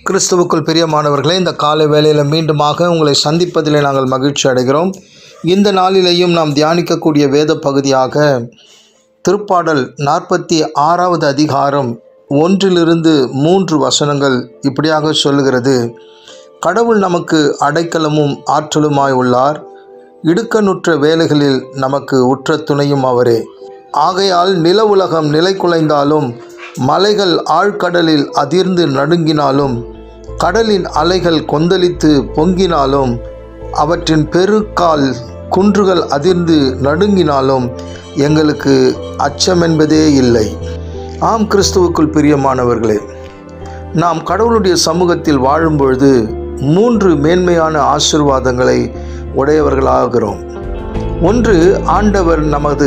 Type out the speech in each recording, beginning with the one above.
கிறிஸ்துவுக்குள் பிரியமானவர்களே, இந்த காலை வேளையில் மீண்டுமாக உங்களை சந்திப்பதிலே நாங்கள் மகிழ்ச்சி அடைகிறோம். இந்த நாளிலேயும் நாம் தியானிக்கக்கூடிய வேத பகுதியாக திருப்பாடல் 46வது அதிகாரம் 1-3 வசனங்கள் இப்படியாக சொல்லுகிறது. கடவுள் நமக்கு அடைக்கலமும் ஆற்றலுமாய் உள்ளார். இடுக்கணுற்ற வேலைகளில் நமக்கு உற்ற துணையும் அவரே. ஆகையால் நில உலகம் நிலை குலைந்தாலும், மலைகள் ஆழ்கடலில் அதிர்ந்து நடுங்கினாலும், கடலின் அலைகள் கொந்தளித்து பொங்கினாலும், அவற்றின் பெருக்கால் குன்றுகள் அதிர்ந்து நடுங்கினாலும் எங்களுக்கு அச்சமென்பதே இல்லை. ஆம், கிறிஸ்துவுக்குள் பிரியமானவர்களே, நாம் கடவுளுடைய சமூகத்தில் வாழும்பொழுது 3 மேன்மையான ஆசீர்வாதங்களை உடையவர்களாகிறோம். ஒன்று, ஆண்டவர் நமது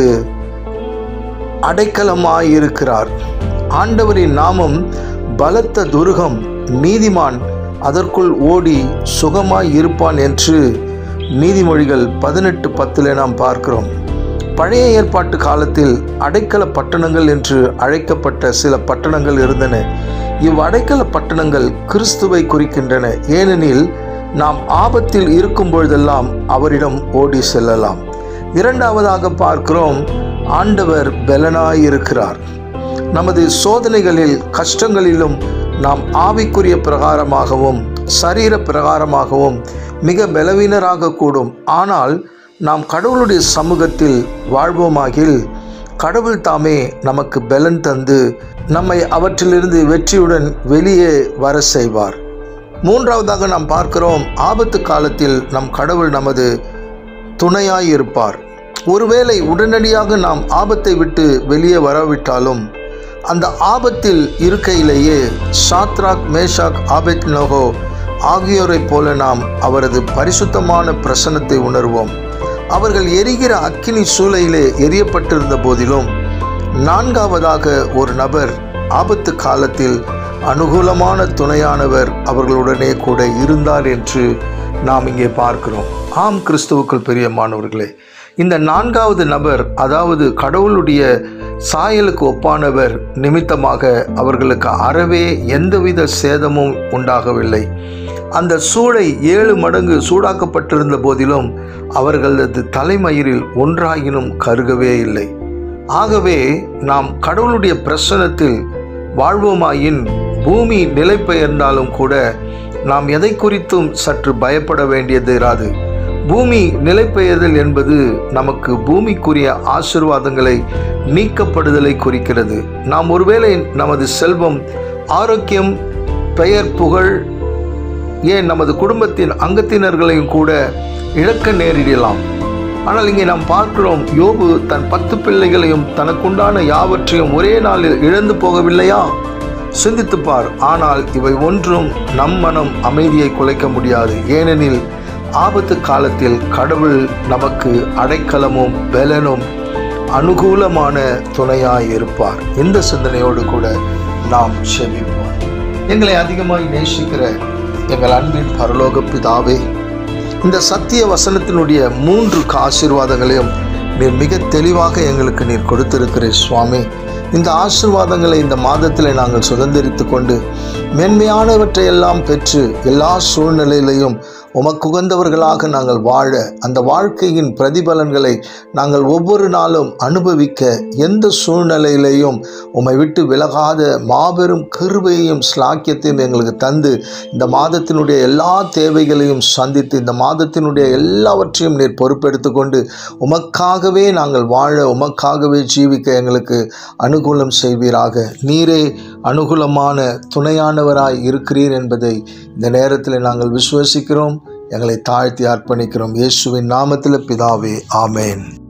அடைக்கலமாயிருக்கிறார். ஆண்டவரின் நாமம் பலத்த துருகம், நீதிமான் அதற்குள் ஓடி சுகமாய் இருப்பான் என்று நீதிமொழிகள் 18:10 நாம் பார்க்கிறோம். பழைய ஏற்பாட்டு காலத்தில் அடைக்கல பட்டணங்கள் என்று அழைக்கப்பட்ட சில பட்டணங்கள் இருந்தன. இவ்வடைக்கல பட்டணங்கள் கிறிஸ்துவை குறிக்கின்றன. ஏனெனில் நாம் ஆபத்தில் இருக்கும் பொழுதெல்லாம் அவரிடம் ஓடி செல்லலாம். இரண்டாவதாக பார்க்கிறோம், ஆண்டவர் பெலனாயிருக்கிறார். நமது சோதனைகளில் கஷ்டங்களிலும் நாம் ஆவிக்குரிய பிரகாரமாகவும் சரீர பிரகாரமாகவும் மிக பலவீனராக கூடும். ஆனால் நாம் கடவுளுடைய சமூகத்தில் வாழ்வோமாகில் கடவுள் தாமே நமக்கு பலன் தந்து நம்மை அவற்றிலிருந்து வெற்றியுடன் வெளியே வர செய்வார். மூன்றாவதாக நாம் பார்க்கிறோம், ஆபத்து காலத்தில் நம் கடவுள் நமது துணையாயிருப்பார். ஒருவேளை உடனடியாக நாம் ஆபத்தை விட்டு வெளியே வரவிட்டாலும், அந்த ஆபத்தில் இருக்கையிலேயே சாத்ராக், மேஷாக், ஆபேத்நேகோ ஆகியோரைப் போல நாம் அவரது பரிசுத்தமான பிரசன்னத்தை உணர்வோம். அவர்கள் எரிகிற அக்கினி சூளையிலே எரியப்பட்டிருந்த போதிலும், நான்காவதாக ஒரு நபர் ஆபத்து காலத்தில் அனுகூலமான துணையானவர் அவர்களுடனே கூட இருந்தார் என்று நாம் இங்கே பார்க்கிறோம். ஆம், கிறிஸ்துவுக்குள் பிரியமானவர்களே, இந்த நான்காவது நபர், அதாவது கடவுளுடைய சாயலுக்கு ஒப்பானவர் நிமித்தமாக அவர்களுக்கு அறவே எந்தவித சேதமும் உண்டாகவில்லை. அந்த சூளை 7 மடங்கு சூடாக்கப்பட்டிருந்த போதிலும் அவர்களது தலைமயிரில் ஒன்றாயினும் கருகவே இல்லை. ஆகவே நாம் கடவுளுடைய பிரசன்னத்தில் வாழ்வோமாயின் பூமி நிலை பெயர்ந்தாலும் கூட நாம் எதை குறித்தும் சற்று பயப்பட வேண்டியது இராது. பூமி நிலைபெயர்தல் என்பது நமக்கு பூமிக்குரிய ஆசீர்வாதங்களை நீக்கப்படுதலை குறிக்கிறது. நாம் ஒருவேளை நமது செல்வம், ஆரோக்கியம், பெயர், புகழ், ஏன் நமது குடும்பத்தின் அங்கத்தினர்களையும் கூட இழக்க நேரிடலாம். ஆனால் இங்கே நாம் பார்க்கிறோம், யோபு தன் 10 பிள்ளைகளையும் தனக்குண்டான யாவற்றையும் ஒரே நாளில் இழந்து போகவில்லையா? சிந்தித்துப்பார். ஆனால் இவை ஒன்றும் நம் மனம் அமைதியை குலைக்க முடியாது. ஏனெனில் ஆபத்து காலத்தில் கடவுள் நமக்கு அடைக்கலமும் பலனும் அனுகூலமான துணையாய் இருப்பார். இந்த சிந்தனையோடு கூட நாம் செபிப்போம். எங்களை அதிகமாய் நேசிக்கிற எங்கள் அன்பின் பரலோக பிதாவே, இந்த சத்திய வசனத்தினுடைய 3 ஆசீர்வாதங்களையும் நீர் மிக தெளிவாக எங்களுக்கு நீர் கொடுத்திருக்கிறீர் சுவாமி. இந்த ஆசீர்வாதங்களை இந்த மாதத்தில் நாங்கள் சுதந்திரித்து கொண்டு மேன்மையானவற்றையெல்லாம் பெற்று எல்லா சூழ்நிலையிலையும் உமக்கு உகந்தவர்களாக நாங்கள் வாழ, அந்த வாழ்க்கையின் பிரதிபலன்களை நாங்கள் ஒவ்வொரு நாளும் அனுபவிக்க, எந்த சூழ்நிலையிலையும் உம்மை விட்டு விலகாத மாபெரும் கிருபையையும் ஸ்லாக்கியத்தையும் எங்களுக்கு தந்து இந்த மாதத்தினுடைய எல்லா தேவைகளையும் சந்தித்து இந்த மாதத்தினுடைய எல்லாவற்றையும் நீர் பொறுப்பெடுத்து கொண்டு உமக்காகவே நாங்கள் வாழ, உமக்காகவே ஜீவிக்க எங்களுக்கு அனுகூலம் செய்வீராக. நீரே அனுகூலமான துணையானவராய் இருக்கிறீர் என்பதை இந்த நேரத்தில் நாங்கள் விசுவசிக்கிறோம். எங்களை தாழ்த்தி அர்ப்பணிக்கிறோம். இயேசுவின் நாமத்தில் பிதாவே, ஆமேன்.